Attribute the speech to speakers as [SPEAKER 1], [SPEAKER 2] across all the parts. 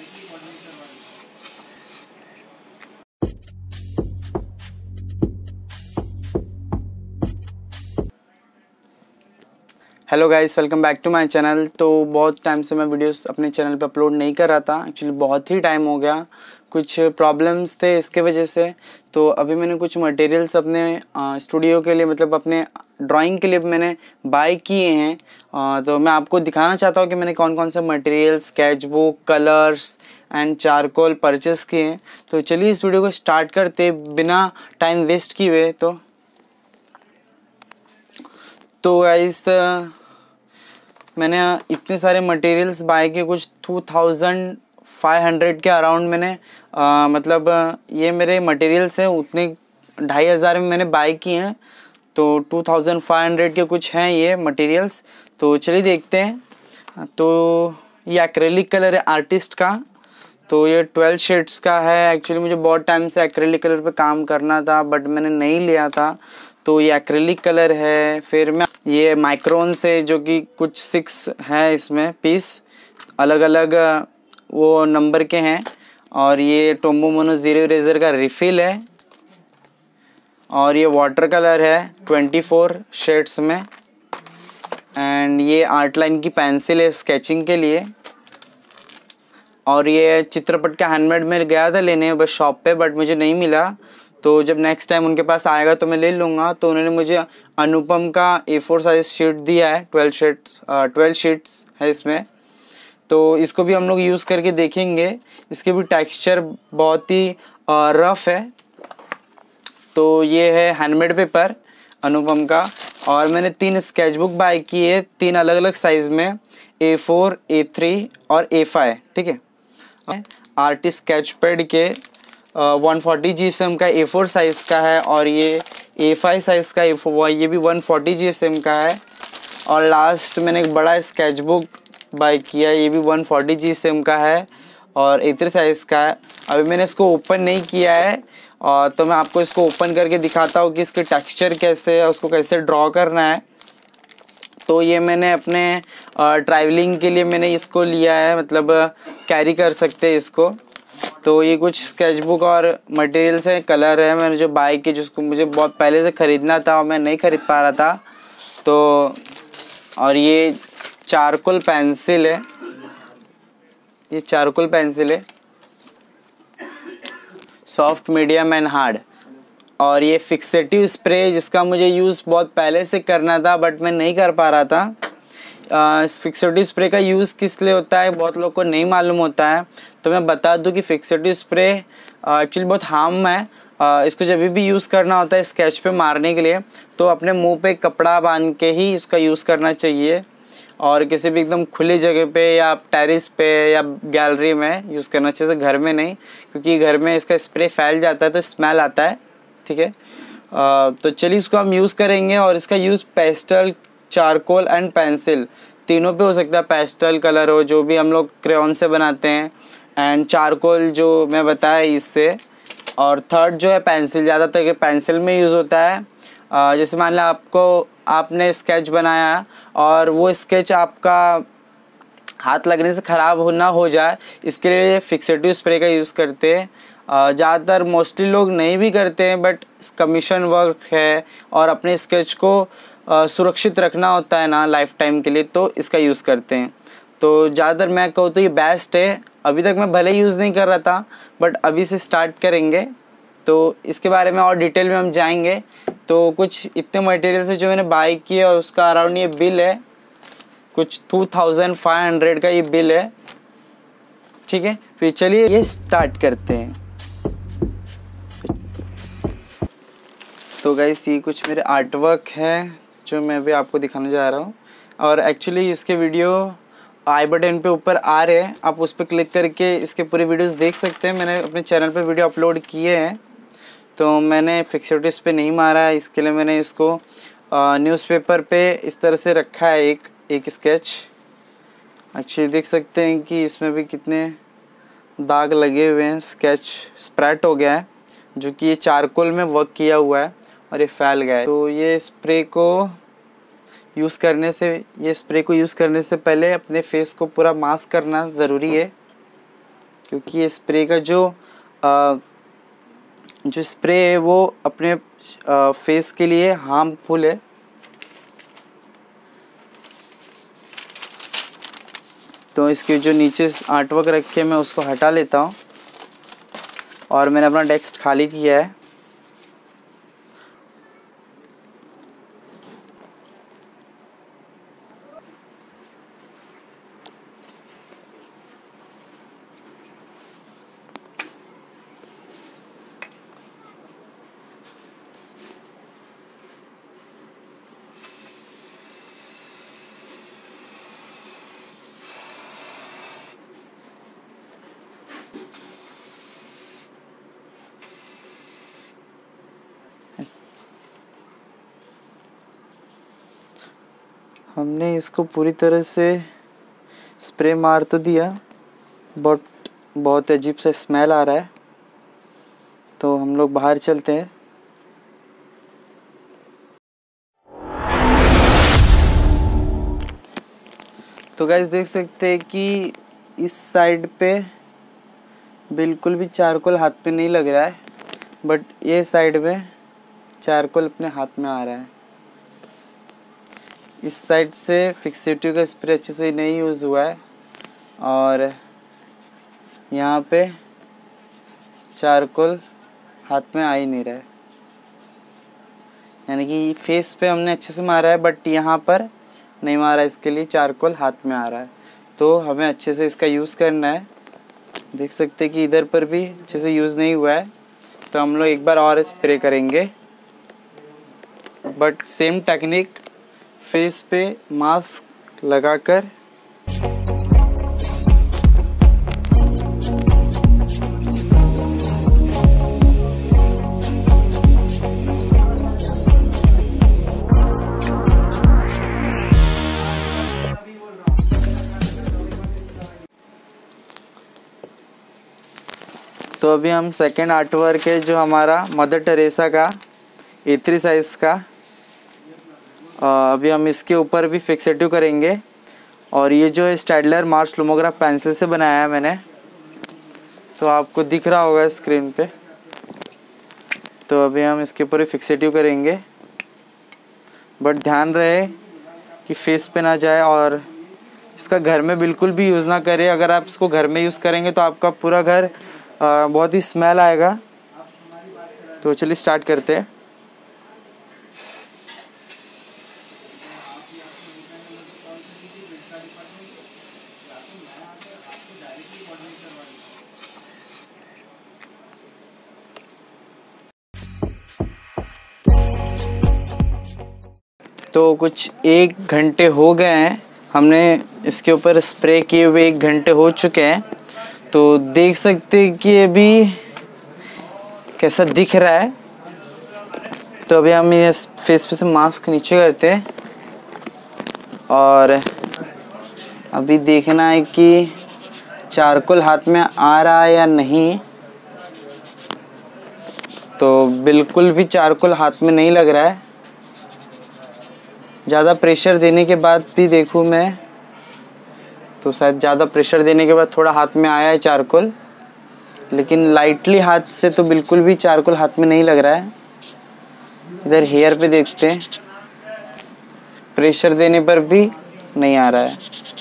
[SPEAKER 1] Hello guys, welcome back to my channel. तो बहुत time से मैं वीडियोस अपने चैनल पे अपलोड नहीं कर रहा था। एक्चुअली बहुत ही टाइम हो गया, कुछ प्रॉब्लम्स थे इसके वजह से। तो अभी मैंने कुछ मटेरियल्स अपने स्टूडियो के लिए, मतलब अपने ड्राइंग के लिए मैंने बाय किए हैं। तो मैं आपको दिखाना चाहता हूँ कि मैंने कौन कौन से materials, sketch book, colours and charcoal purchase किए हैं। तो चलिए इस वीडियो को स्टार्ट करते बिना टाइम वेस्ट किए हुए। तो गाइस, मैंने इतने सारे मटेरियल्स बाय किए, कुछ 2500 के अराउंड मैंने मतलब ये मेरे मटेरियल्स हैं, उतने 2500 में मैंने बाय किए हैं। तो 2500 के कुछ हैं ये मटेरियल्स। तो चलिए देखते हैं। तो ये एक्रेलिक कलर है आर्टिस्ट का। तो ये 12 शेड्स का है। एक्चुअली मुझे बहुत टाइम से एक्रेलिक कलर पे काम करना था, बट मैंने नहीं लिया था। तो ये एक्रेलिक कलर है। फिर मैं ये माइक्रोन से, जो कि कुछ 6 है इसमें पीस, अलग अलग वो नंबर के हैं। और ये टोम्बो मोनो ज़ीरो इरेज़र का रिफ़िल है। और ये वाटर कलर है 24 शेड्स में। एंड ये आर्ट लाइन की पेंसिल है स्केचिंग के लिए। और ये चित्रपट का हैंडमेड में गया था लेने बस शॉप पे, बट मुझे नहीं मिला। तो जब नेक्स्ट टाइम उनके पास आएगा तो मैं ले लूँगा। तो उन्होंने मुझे अनुपम का A4 साइज शीट दिया है। 12 शीट्स है इसमें। तो इसको भी हम लोग यूज़ करके देखेंगे। इसके भी टेक्सचर बहुत ही रफ़ है। तो ये है हैंडमेड पेपर अनुपम का। और मैंने 3 स्केच बुक बाय की है, 3 अलग अलग साइज़ में, A4, A3 और A5। ठीक है। आर्टिस्ट स्केच पैड के 140 GSM का A4 साइज़ का है। और ये A5 साइज़ का A4, ये भी 140 GSM का है। और लास्ट मैंने एक बड़ा स्केच बुक बाय किया, ये भी 140 GSM का है और A3 साइज़ का है। अभी मैंने इसको ओपन नहीं किया है, और तो मैं आपको इसको ओपन करके दिखाता हूँ कि इसके टेक्सचर कैसे है, उसको कैसे ड्रॉ करना है। तो ये मैंने अपने ट्रैवलिंग के लिए मैंने इसको लिया है, मतलब कैरी कर सकते हैं इसको। तो ये कुछ स्केच बुक और मटेरियल्स हैं, कलर है मैंने जो बाय किए, जिसको मुझे बहुत पहले से ख़रीदना था और मैं नहीं ख़रीद पा रहा था। तो और ये चारकोल पेंसिल है, ये चारकोल पेंसिल है, सॉफ्ट, मीडियम एंड हार्ड। और ये फिक्सेटिव स्प्रे, जिसका मुझे यूज़ बहुत पहले से करना था बट मैं नहीं कर पा रहा था। इस फिक्सेटिव स्प्रे का यूज़ किस लिए होता है बहुत लोग को नहीं मालूम होता है। तो मैं बता दूं कि फिक्सेटिव स्प्रे एक्चुअली बहुत हार्म है। इसको जब भी यूज़ करना होता है स्केच पे मारने के लिए, तो अपने मुंह पे कपड़ा बांध के ही इसका यूज़ करना चाहिए। और किसी भी एकदम खुली जगह पे या टेरेस पे या गैलरी में यूज़ करना चाहिए, घर में नहीं, क्योंकि घर में इसका स्प्रे फैल जाता है तो स्मेल आता है। ठीक है। तो चलिए इसको हम यूज़ करेंगे। और इसका use pastel, charcoal and pencil तीनों पे हो सकता है। पेस्टल कलर हो, जो भी हम लोग क्रेयॉन से बनाते हैं, एंड चारकोल जो मैं बताया इससे। और थर्ड जो है पेंसिल, ज़्यादातर पेंसिल में यूज़ होता है। जैसे मान लिया आपने स्केच बनाया और वो स्केच आपका हाथ लगने से ख़राब ना हो जाए, इसके लिए फिक्सेटिव स्प्रे का यूज़ करते हैं। ज़्यादातर मोस्टली लोग नहीं भी करते हैं, बट कमीशन वर्क है और अपने स्केच को सुरक्षित रखना होता है ना लाइफ टाइम के लिए, तो इसका यूज़ करते हैं। तो ज़्यादातर मैं कहूँ तो ये बेस्ट है। अभी तक मैं भले यूज़ नहीं कर रहा था, बट अभी से स्टार्ट करेंगे तो इसके बारे में और डिटेल में हम जाएंगे। तो कुछ इतने मटेरियल्स है जो मैंने बाय किए, और उसका अराउंड ये बिल है, कुछ 2500 का ये बिल है। ठीक है, फिर चलिए ये स्टार्ट करते हैं। तो गाइस, ये कुछ मेरे आर्ट वर्क है जो मैं अभी आपको दिखाने जा रहा हूँ। और एक्चुअली इसके वीडियो आई बटन पे ऊपर आ रहे हैं, आप उस पर क्लिक करके इसके पूरे वीडियोस देख सकते हैं। मैंने अपने चैनल पे वीडियो अपलोड किए हैं। तो मैंने फिक्सेटिव पे नहीं मारा है, इसके लिए मैंने इसको न्यूज़पेपर पे इस तरह से रखा है, एक स्केच। एक्चुअली देख सकते हैं कि इसमें भी कितने दाग लगे हुए हैं। स्केच स्प्रेड हो गया है, जो कि ये चारकोल में वर्क किया हुआ है और ये फैल गया है। तो ये स्प्रे को यूज़ करने से पहले अपने फेस को पूरा मास्क करना ज़रूरी है। क्योंकि ये स्प्रे का जो स्प्रे है वो अपने फेस के लिए हार्मफुल है। तो इसके जो नीचे आर्टवर्क रखे मैं उसको हटा लेता हूँ और मैंने अपना डेस्क खाली किया है। हमने इसको पूरी तरह से स्प्रे मार तो दिया, बट बहुत अजीब सा स्मेल आ रहा है, तो हम लोग बाहर चलते हैं। तो गाइस देख सकते हैं कि इस साइड पे बिल्कुल भी चारकोल हाथ पे नहीं लग रहा है, बट ये साइड में चारकोल अपने हाथ में आ रहा है। इस साइड से फिक्सेटिव का स्प्रे अच्छे से नहीं यूज़ हुआ है और यहाँ पे चारकोल हाथ में आ ही नहीं रहा है, यानी कि फेस पे हमने अच्छे से मारा है बट यहाँ पर नहीं मारा, इसके लिए चारकोल हाथ में आ रहा है। तो हमें अच्छे से इसका यूज़ करना है। देख सकते हैं कि इधर पर भी अच्छे से यूज़ नहीं हुआ है, तो हम लोग एक बार और स्प्रे करेंगे, बट सेम टेक्निक फेस पे मास्क लगाकर। तो अभी हम सेकेंड आर्टवर्क है जो हमारा मदर टेरेसा का A3 साइज़ का, अभी हम इसके ऊपर भी फिक्सेटिव करेंगे। और ये जो स्टैडलर मार्स लुमोग्राफ पेंसिल से बनाया है मैंने, तो आपको दिख रहा होगा स्क्रीन पे। तो अभी हम इसके ऊपर भी फिक्सेटिव करेंगे, बट ध्यान रहे कि फेस पे ना जाए और इसका घर में बिल्कुल भी यूज़ ना करें। अगर आप इसको घर में यूज़ करेंगे तो आपका पूरा घर बहुत ही स्मेल आएगा। तो चलिए स्टार्ट करते हैं। तो कुछ 1 घंटे हो गए हैं, हमने इसके ऊपर स्प्रे किए हुए 1 घंटे हो चुके हैं। तो देख सकते हैं कि अभी कैसा दिख रहा है। तो अभी हम ये फेस पे से मास्क नीचे करते हैं और अभी देखना है कि चारकोल हाथ में आ रहा है या नहीं। तो बिल्कुल भी चारकोल हाथ में नहीं लग रहा है। ज़्यादा प्रेशर देने के बाद भी देखूँ मैं, तो शायद ज़्यादा प्रेशर देने के बाद थोड़ा हाथ में आया है चारकोल, लेकिन लाइटली हाथ से तो बिल्कुल भी चारकोल हाथ में नहीं लग रहा है। इधर हेयर पे देखते हैं, प्रेशर देने पर भी नहीं आ रहा है।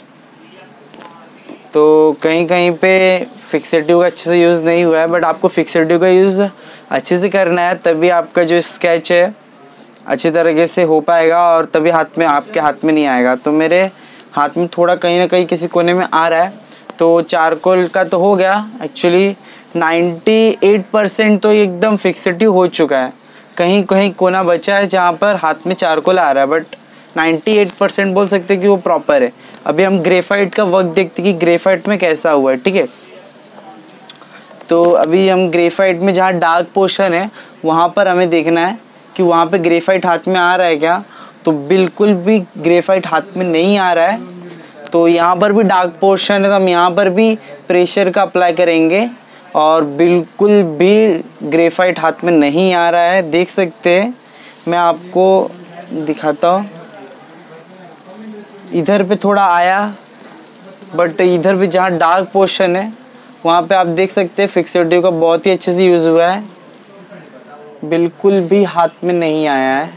[SPEAKER 1] तो कहीं कहीं पे फिक्सेटिव का अच्छे से यूज़ नहीं हुआ है, बट आपको फिक्सेटिव का यूज़ अच्छे से करना है, तभी आपका जो स्केच है अच्छी तरीके से हो पाएगा और तभी हाथ में आपके हाथ में नहीं आएगा। तो मेरे हाथ में थोड़ा कहीं ना कहीं किसी कोने में आ रहा है। तो चारकोल का तो हो गया, एक्चुअली 98% तो एकदम फिक्सेटिव हो चुका है। कहीं कहीं कोना बचा है जहाँ पर हाथ में चारकोल आ रहा है, बट 98% बोल सकते हैं कि वो प्रॉपर है। अभी हम ग्रेफाइट का वर्क देखते हैं कि ग्रेफाइट में कैसा हुआ है, ठीक है। तो अभी हम ग्रेफाइट में जहाँ डार्क पोर्शन है वहाँ पर हमें देखना है कि वहाँ पे ग्रेफाइट हाथ में आ रहा है क्या। तो बिल्कुल भी ग्रेफाइट हाथ में नहीं आ रहा है। तो यहाँ पर भी डार्क पोर्शन है, तो हम यहाँ पर भी प्रेशर का अप्लाई करेंगे और बिल्कुल भी ग्रेफाइट हाथ में नहीं आ रहा है। देख सकते हैं, मैं आपको दिखाता हूँ, इधर पे थोड़ा आया, बट इधर भी जहाँ डार्क पोर्शन है वहाँ पे आप देख सकते हैं फिक्सेटिव का बहुत ही अच्छे से यूज़ हुआ है, बिल्कुल भी हाथ में नहीं आया है।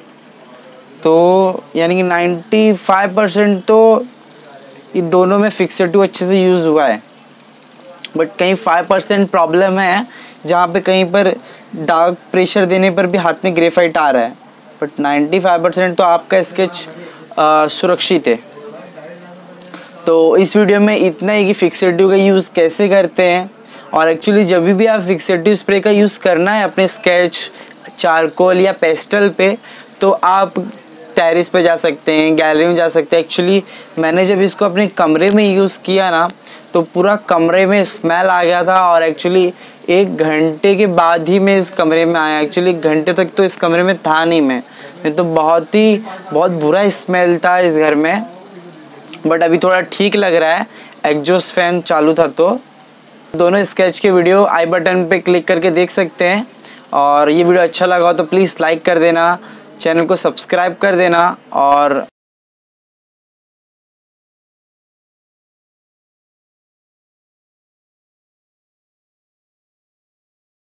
[SPEAKER 1] तो यानी कि 95% तो ये दोनों में फिक्सेटिव अच्छे से यूज़ हुआ है, बट कहीं 5% प्रॉब्लम है जहाँ पे कहीं पर डार्क प्रेशर देने पर भी हाथ में ग्रेफाइट आ रहा है, बट 95% तो आपका स्केच सुरक्षित है। तो इस वीडियो में इतना है कि फिक्सेटिव का यूज़ कैसे करते हैं, और एक्चुअली जब भी आप फिक्सेटिव स्प्रे का यूज़ करना है अपने स्केच, चारकोल या पेस्टल पे, तो आप टेरेस पे जा सकते हैं, गैलरी में जा सकते हैं। एक्चुअली मैंने जब इसको अपने कमरे में यूज़ किया ना, तो पूरा कमरे में स्मेल आ गया था, और एक्चुअली 1 घंटे के बाद ही मैं इस कमरे में आया। एक्चुअली 1 घंटे तक तो इस कमरे में था नहीं मैं तो बहुत बुरा स्मेल था इस घर में, बट अभी थोड़ा ठीक लग रहा है, एग्जॉस्ट फैन चालू था। तो दोनों स्केच के वीडियो आई बटन पे क्लिक करके देख सकते हैं, और ये वीडियो अच्छा लगा हो तो प्लीज़ लाइक कर देना, चैनल को सब्सक्राइब कर देना, और